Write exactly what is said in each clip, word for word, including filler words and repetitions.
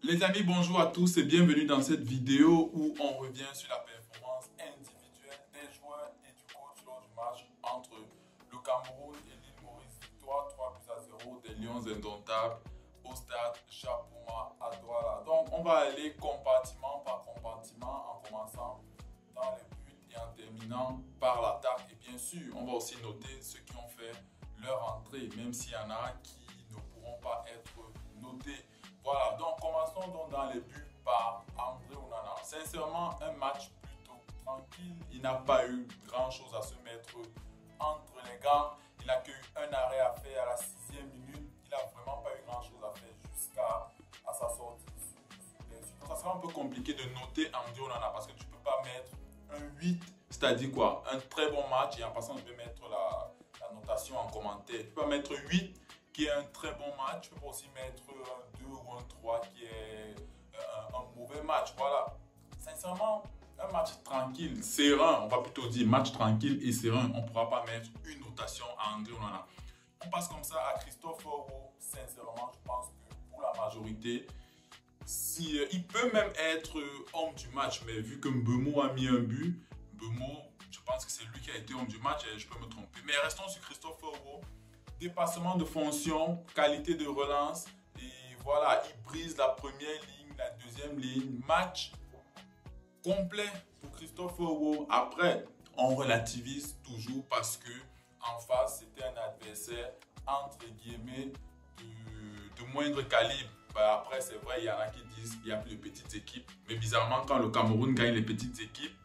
Les amis, bonjour à tous et bienvenue dans cette vidéo où on revient sur la performance individuelle des joueurs et du coach lors du match entre le Cameroun et l'île Maurice. Victoire trois buts à zéro des Lions indomptables au stade Chapouma à Douala. Donc on va aller compartiment par compartiment en commençant dans les buts et en terminant par l'attaque. Et bien sûr, on va aussi noter ceux qui ont fait leur entrée, même s'il y en a qui ne pourront pas être notés. Voilà, donc commençons donc dans les buts par André Onana. Sincèrement, un match plutôt tranquille. Il n'a pas eu grand chose à se mettre entre les gants. Il n'a qu'eu un arrêt à faire à la sixième minute. Il n'a vraiment pas eu grand chose à faire jusqu'à à sa sortie. Donc ça sera un peu compliqué de noter André Onana parce que tu ne peux pas mettre un huit, c'est-à-dire quoi? Un très bon match, et en passant, je vais mettre la, la notation en commentaire. Tu peux pas mettre huit qui est un très bon match, tu peux aussi mettre un deux ou un trois qui est un, un mauvais match. Voilà. Sincèrement, un match tranquille, serein, on va plutôt dire match tranquille et serein. On ne pourra pas mettre une notation à André Onana. On passe comme ça à Christophe Oro. Sincèrement, je pense que pour la majorité, si, euh, il peut même être homme du match, mais vu que Mbeumo a mis un but, Mbeumo, je pense que c'est lui qui a été homme du match et je peux me tromper. Mais restons sur Christophe Oro. Dépassement de fonction, qualité de relance, et voilà, il brise la première ligne, la deuxième ligne, match complet pour Christophe Oro. Après, on relativise toujours parce que en face, c'était un adversaire entre guillemets de, de moindre calibre. Bah après, c'est vrai, il y en a qui disent qu'il n'y a plus de petites équipes, mais bizarrement, quand le Cameroun gagne les petites équipes,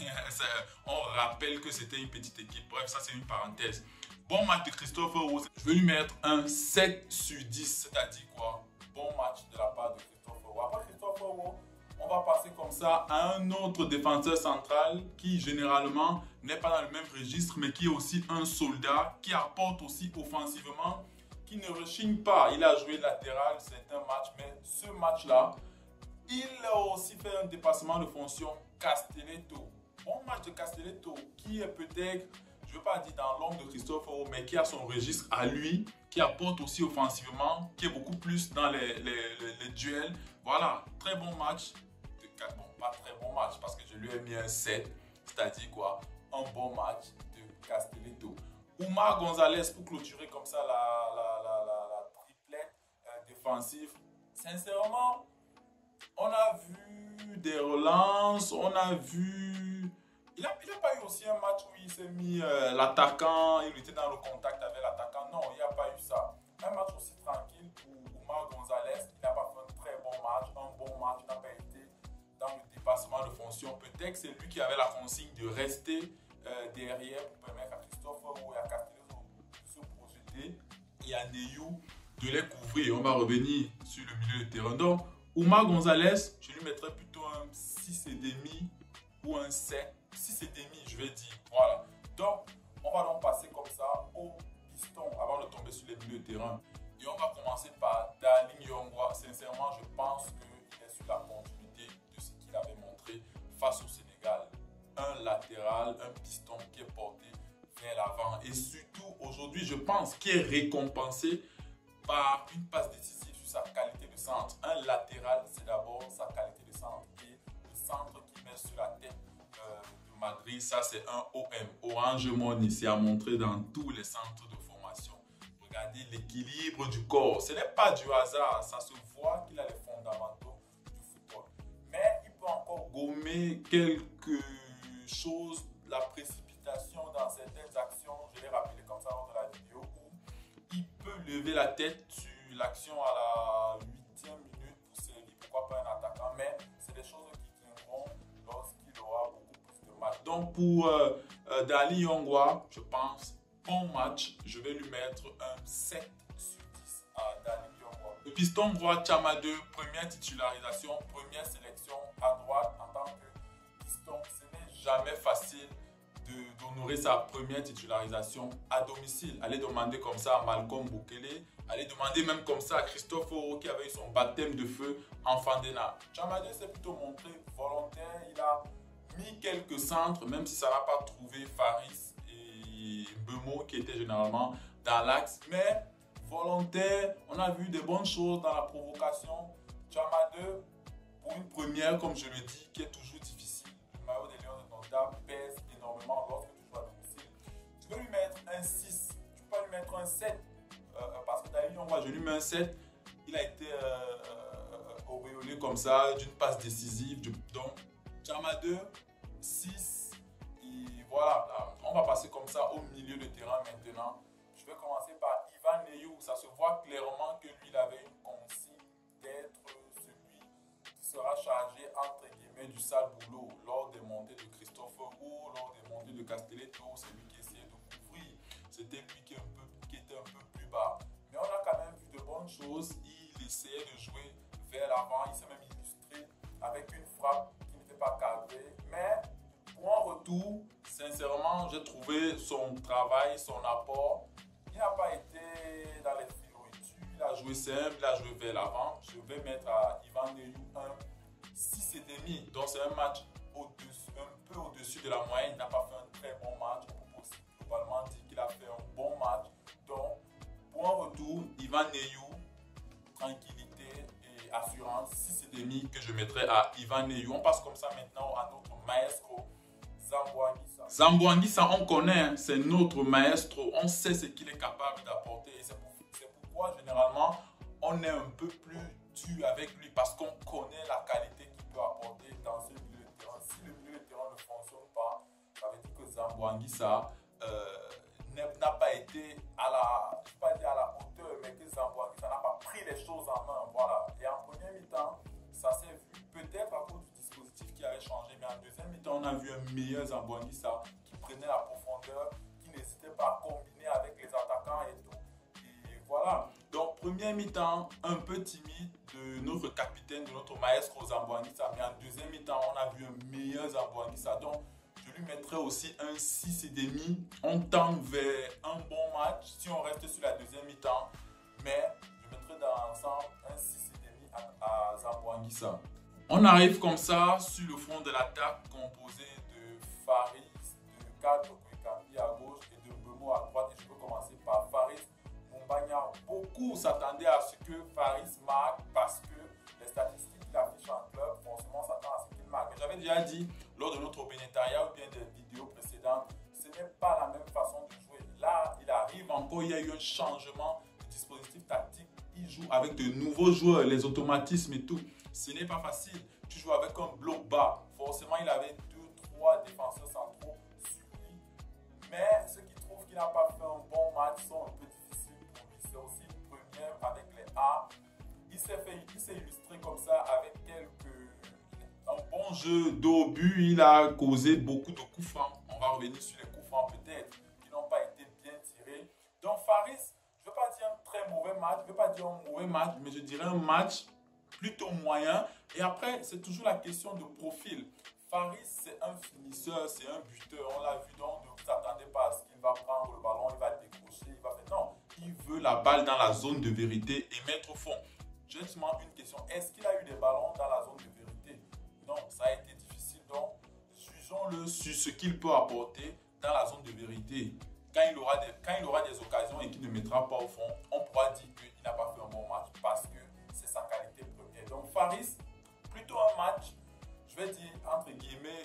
on rappelle que c'était une petite équipe. Bref, ça c'est une parenthèse. Bon match de Christophe Oro. Je vais lui mettre un sept sur dix, c'est-à-dire quoi? Bon match de la part de Christophe Oro. Après Christophe Oro, on va passer comme ça à un autre défenseur central qui généralement n'est pas dans le même registre, mais qui est aussi un soldat, qui apporte aussi offensivement, qui ne rechigne pas. Il a joué latéral, c'est un match, mais ce match-là, il a aussi fait un dépassement de fonction. Castelletto. Bon match de Castelletto, qui est peut-être, je ne veux pas dire dans l'ombre de Christophe Oro, mais qui a son registre à lui, qui apporte aussi offensivement, qui est beaucoup plus dans les, les, les, les duels. Voilà, très bon match. De, bon, pas très bon match parce que je lui ai mis un sept, c'est-à-dire quoi? Un bon match de Castelletto. Oumar Gonzalez pour clôturer comme ça la, la, la, la, la triplette euh, défensive. Sincèrement, on a vu des relances, on a vu... Il n'a il a pas eu aussi un match où il s'est mis euh, l'attaquant, il était dans le contact avec l'attaquant. Non, il n'y a pas eu ça. Un match aussi tranquille pour Oumar Gonzalez. Il n'a pas fait un très bon match, un bon match. Il n'a pas été dans le dépassement de fonction. Peut-être que c'est lui qui avait la consigne de rester euh, derrière pour permettre à Christophe Oro et à Castelletto de se projeter et à Neyou de les couvrir. On va revenir sur le milieu de terrain. Donc, Oumar Gonzalez, je lui mettrais plutôt un six virgule cinq ou un sept. six virgule cinq, je vais dire. Voilà. Donc, on va donc passer comme ça au piston avant de tomber sur les milieux de terrain. Et on va commencer par Darling Yongwa. Sincèrement, je pense qu'il est sur la continuité de ce qu'il avait montré face au Sénégal. Un latéral, un piston qui est porté vers l'avant. Et surtout, aujourd'hui, je pense qu'il est récompensé par une passe décisive sur sa qualité de centre. Un latéral, c'est d'abord sa qualité de centre. Et le centre qui met sur la tête euh, de Madrid, ça c'est un O M. Orange Money, c'est à montrer dans tous les centres de formation. Regardez l'équilibre du corps. Ce n'est pas du hasard. Ça se voit qu'il a les fondamentaux du football. Mais il peut encore gommer quelque chose, la précipitation dans certaines actions. Je l'ai rappelé comme ça lors de la vidéo où il peut lever la tête sur l'action à la huitième minute pour servir, pourquoi pas un attaquant, mais c'est des choses qui tiendront lorsqu'il aura beaucoup plus de matchs. Donc pour euh, euh, Dali Yongwa, je pense, bon match, je vais lui mettre un sept sur dix à Dali Yongwa. Le piston droit Chama deux, première titularisation, première sélection à droite en tant que piston. Ce n'est jamais facile d'honorer sa première titularisation à domicile. Allez demander comme ça à Malcolm Bukele, allez demander même comme ça à Christophe Oro qui avait eu son baptême de feu en Fandena. Chamadé s'est plutôt montré volontaire, il a mis quelques centres, même si ça n'a pas trouvé Faris et Mbeumo qui étaient généralement dans l'axe, mais volontaire, on a vu des bonnes choses dans la provocation. Chama deux, une première, comme je le dis, qui est toujours difficile. Le maillot des Lions de Nota pèse énormément lorsque tu joues à domicile. Tu peux lui mettre un six, tu peux pas lui mettre un sept. Euh, parce que d'ailleurs, moi, je lui mets un sept. Il a été euh, euh, auréolé comme ça d'une passe décisive. Donc, Tchama deux, six. Et voilà, là, on va passer comme ça au milieu de terrain maintenant. Je vais commencer par Ivan Neyou. Ça se voit clairement que lui, il avait une consigne d'être celui qui sera chargé, entre guillemets, du sale boulot lors des montées de Christopher Wu, lors des montées de Castelletto. C'est lui qui essayait de couvrir. C'était lui qui, est un peu, qui était un peu plus bas. Mais on a quand même vu de bonnes choses. Il essayait de jouer vers l'avant. Il s'est même illustré avec une frappe qui n'était pas cadrée. Mais pour un retour, sincèrement, j'ai trouvé son travail, son apport. Il n'a pas été dans les filouitudes. Il a joué simple, il a joué vers l'avant. Je vais mettre à Ivan Neyou un six virgule cinq. Donc c'est un match un peu au-dessus de la moyenne. Il n'a pas fait un très bon match. On peut aussi globalement dire qu'il a fait un bon match. Donc pour un retour, Ivan Neyou, tranquillité et assurance, six virgule cinq que je mettrai à Ivan Neyou. On passe comme ça maintenant à notre maestro, Zambo Anguissa. Zambo Anguissa, on connaît, hein, c'est notre maestro. On sait ce qu'il est capable d'apporter. Et c'est pour, pourquoi, généralement, on est un peu plus dur avec lui parce qu'on connaît la qualité qu'il peut apporter dans ce milieu de terrain. Si le milieu de terrain ne fonctionne pas, ça veut dire que Zambo Anguissa euh, n'a pas été à la, je ne vais pas dire à la hauteur, mais que Zambo Anguissa n'a pas pris les choses en main. Voilà. Et en première mi-temps, ça s'est vu peut-être à cause du dispositif qui avait changé, mais en deuxième mi-temps, on a vu un meilleur Zambo Anguissa qui prenait la profondeur, qui n'hésitait pas à combiner avec les attaquants et tout. Et voilà. Donc, première mi-temps, un peu timide de notre capitaine, de notre maestro Zambo Anguissa, mais en deuxième mi-temps, on a vu un meilleur Zambo Anguissa. Donc, je lui mettrai aussi un six virgule cinq. On tend vers un bon match si on reste sur la deuxième mi-temps. Mais je mettrai dans l'ensemble un six virgule cinq à, à Zambo Anguissa. On arrive comme ça sur le front de l'attaque composé de Faris, de Kadro Koulibaly à gauche et de Mbeumo à droite. Et je peux commencer par Faris Moumbagna. Beaucoup s'attendaient à ce que Faris marque parce que les statistiques qu'il affiche en club, forcément, s'attend à ce qu'il marque. Mais j'avais déjà dit lors de notre bénétariat ou bien des vidéos précédentes, ce n'est pas la même façon de jouer. Là, il arrive encore, il y a eu un changement de dispositif tactique. Il joue avec de nouveaux joueurs, les automatismes et tout. Ce n'est pas facile. Tu joues avec un bloc bas. Forcément, il avait deux, trois défenseurs centraux sur lui. Mais ceux qui trouvent qu'il n'a pas fait un bon match sont un peu difficiles pour lui. C'est aussi une première avec les A. Il s'est fait, il s'est illustré comme ça avec quelques... un bon jeu dos au but. Il a causé beaucoup de coups francs. On va revenir sur les coups francs peut-être qui n'ont pas été bien tirés. Donc Faris, je ne veux pas dire un très mauvais match. Je ne veux pas dire un mauvais match, mais je dirais un match plutôt moyen. Et après, c'est toujours la question de profil. Faris, c'est un finisseur, c'est un buteur. On l'a vu, donc ne vous attendez pas à ce qu'il va prendre le ballon, il va décrocher, il va faire... Non, il veut la balle dans la zone de vérité et mettre au fond. J'ai seulement une question. Est-ce qu'il a eu des ballons dans la zone de vérité? Non, ça a été difficile. Donc, jugeons-le sur ce qu'il peut apporter dans la zone de vérité. Quand il aura des, quand il aura des occasions et qu'il ne mettra pas au fond, on pourra dire qu'il n'a pas fait un bon match parce que c'est sa qualité première. Donc Faris, plutôt un match, je vais dire entre guillemets,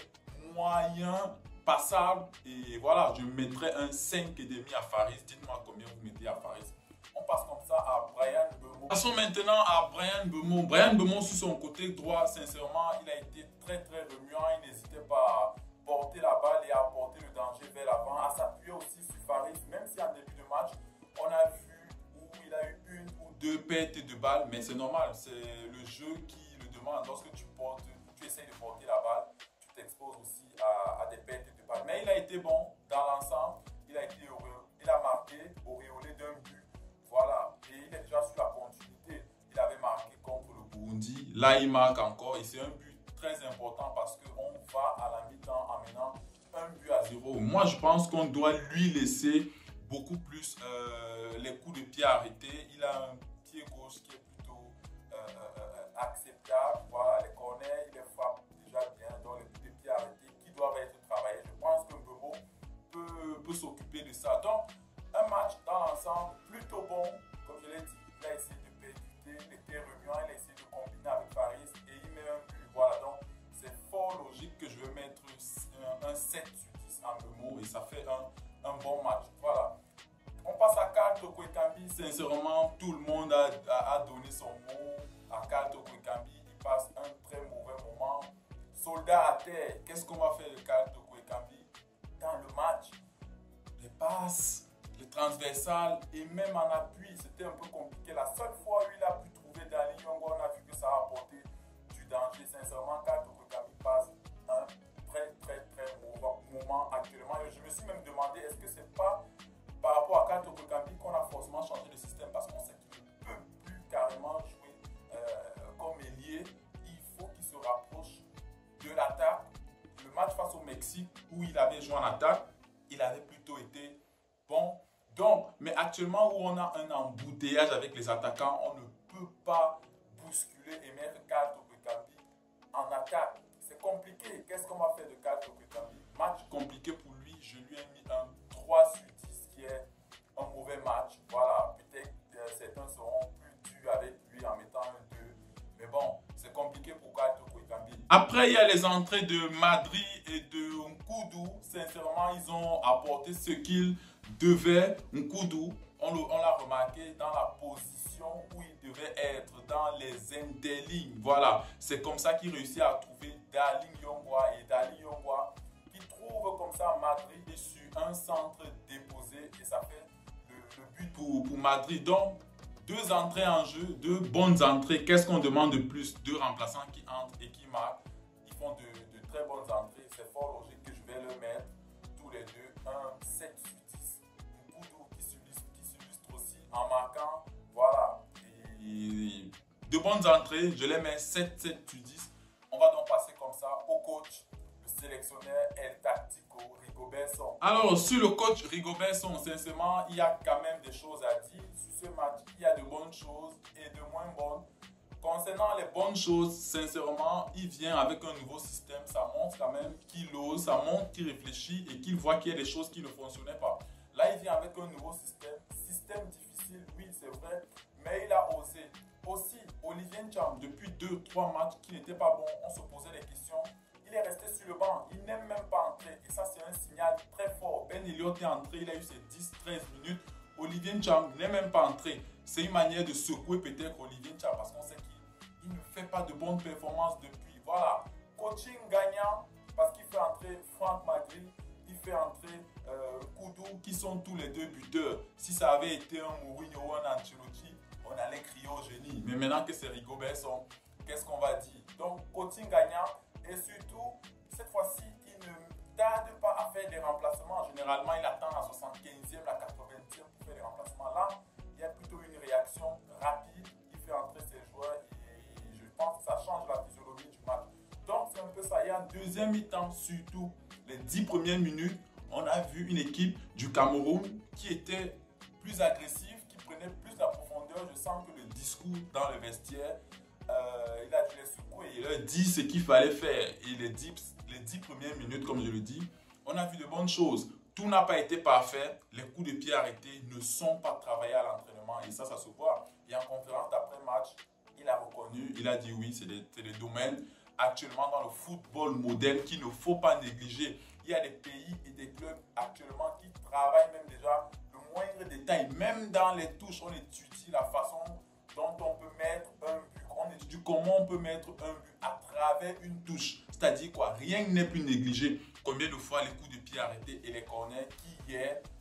moyen, passable. Et voilà, je mettrai un cinq virgule cinq à Faris. Dites-moi combien vous mettez à Faris. On passe comme ça à Bryan Mbeumo. Passons maintenant à Bryan Mbeumo. Bryan Mbeumo sur son côté droit, sincèrement, il a été très très remuant. Il n'hésitait pas à porter la balle et à porter le danger vers l'avant, à s'appuyer aussi sur Faris, même si en début de match, on a vu où il a eu une ou deux pertes de balles, mais c'est normal, c'est le jeu qui le demande. Lorsque tu portes, tu essaies de porter la balle, tu t'exposes aussi à, à des pertes de balles. Mais il a été bon dans l'ensemble, il a été il a marqué auréolé d'un but. Voilà, et il est déjà sur la continuité. Il avait marqué contre le Burundi. Là, il marque encore et c'est un but très important parce qu'on va à la mi-temps en menant un but à zéro. Moi, je pense qu'on doit lui laisser beaucoup plus euh, les coups de pied arrêtés. Il a un pied gauche qui est plutôt euh, euh, acceptable. Voilà, les corners, il les frappe déjà bien. Donc, les coups de pied arrêtés qui doivent être travaillés. Je pense que Mbeumo peut, peut s'occuper de ça. Donc, un match dans l'ensemble plutôt bon, comme je l'ai dit, il a essayé de percuter, il était remuant, il a essayé de combiner avec Faris et il met un but. qu'est-ce qu'on va faire de Kyle Toko Ekambi dans le match? Les passes, les transversales et même en appui, c'était un peu compliqué. La seule fois où il a pu trouver Dani Yongo, on a vu que ça a apporté du danger. Sincèrement, Kyle Toko Ekambi passe un très très très mauvais moment actuellement. Et je me suis même demandé, est-ce que c'est pas par rapport à Kyle Toko Ekambi qu'on a forcément changé de système, parce qu'on sait qu'il ne peut plus carrément jouer euh, comme ailier. Il faut qu'il se rapproche de l'attaque. Le match face au Mexique où il avait joué en attaque, il avait plutôt été bon. Donc, mais actuellement où on a un embouteillage avec les attaquants, on ne peut pas bousculer et mettre Kyle Toko Ekambi en attaque. C'est compliqué. Qu'est-ce qu'on va faire de Kyle Toko Ekambi? Match compliqué pour lui. Je lui ai mis un trois sur dix qui est un mauvais match. Voilà, peut-être euh, certains seront plus durs avec lui en mettant un deux. Mais bon, c'est compliqué pour Kyle Toko Ekambi. Après, il y a les entrées de Madri et de Nkoudou. Sincèrement, ils ont apporté ce qu'ils devaient. Nkoudou, on l'a remarqué dans la position où il devait être, dans les interlignes. Voilà, c'est comme ça qu'il réussit à trouver Dali Yongwa. Et Dali Yongwa qui trouve comme ça Madri et sur un centre déposé. Et ça fait le, le but pour, pour Madrid. Donc, deux entrées en jeu, deux bonnes entrées. Qu'est-ce qu'on demande de plus? Deux remplaçants qui entrent et qui marquent. Ils font de, de très bonnes entrées. C'est fort logique que je vais le mettre tous les deux. Un sept sur dix. Nkoudou qui s'illustre aussi en marquant. Voilà. Et de bonnes entrées. Je les mets sept, sept sur dix. On va donc passer comme ça au coach, le sélectionneur El Tactico, Rigobert Song. Alors, sur le coach Rigobert Song, sincèrement, il y a quand même des choses à dire. Sur ce match, il y a de bonnes choses et de moins bonnes. Concernant les bonnes choses, sincèrement, il vient avec un nouveau système. Ça montre quand même qu'il ose, ça montre qu'il réfléchit et qu'il voit qu'il y a des choses qui ne fonctionnaient pas. Là, il vient avec un nouveau système. Système difficile, oui, c'est vrai, mais il a osé. Aussi, Olivier Ntcham, depuis deux trois matchs qui n'étaient pas bons, on se posait des questions. Il est resté sur le banc, il n'est même pas entré. Et ça, c'est un signal très fort. Ben Elliott est entré, il a eu ses dix treize minutes. Olivier Ntcham n'est même pas entré. C'est une manière de secouer peut-être Olivier Ntcham parce qu'on sait qu'il ne fait pas de bonnes performances depuis. Voilà, coaching gagnant parce qu'il fait entrer Franck Magri, il fait entrer euh, Koudou qui sont tous les deux buteurs. Si ça avait été un Mourinho ou un Ancelotti, on allait crier au génie. Mais maintenant que c'est Rigobert Song, qu'est-ce qu'on va dire? Donc, coaching gagnant et surtout, cette fois-ci, il ne tarde pas à faire des remplacements. Généralement, il attend la soixante-quinzième, la quatre-vingtième pour faire des remplacements. Là, il y a plutôt une réaction rapide. Il fait entrer ses joueurs et je pense que ça change la physiologie du match. Donc, c'est un peu ça. Et en deuxième mi-temps, surtout, les dix premières minutes, on a vu une équipe du Cameroun qui était plus agressive, qui prenait plus la profondeur. Je sens que le discours dans le vestiaire, euh, il a dû les secouer. Il leur dit ce qu'il fallait faire. Et les dix, les dix premières minutes, comme je le dis, on a vu de bonnes choses. Tout n'a pas été parfait. Les coups de pied arrêtés ne sont pas travaillés à l'entraînement. Et ça, ça se voit. Et en conférence d'après-match, il a reconnu, il a dit oui, c'est des, des domaines actuellement dans le football moderne qu'il ne faut pas négliger. Il y a des pays et des clubs actuellement qui travaillent même déjà le moindre détail. Même dans les touches, on étudie la façon dont on peut mettre un but. On étudie comment on peut mettre un but à travers une touche. C'est-à-dire quoi? Rien n'est plus négligé. Combien de fois les coups de pied arrêtés et les corners qui hier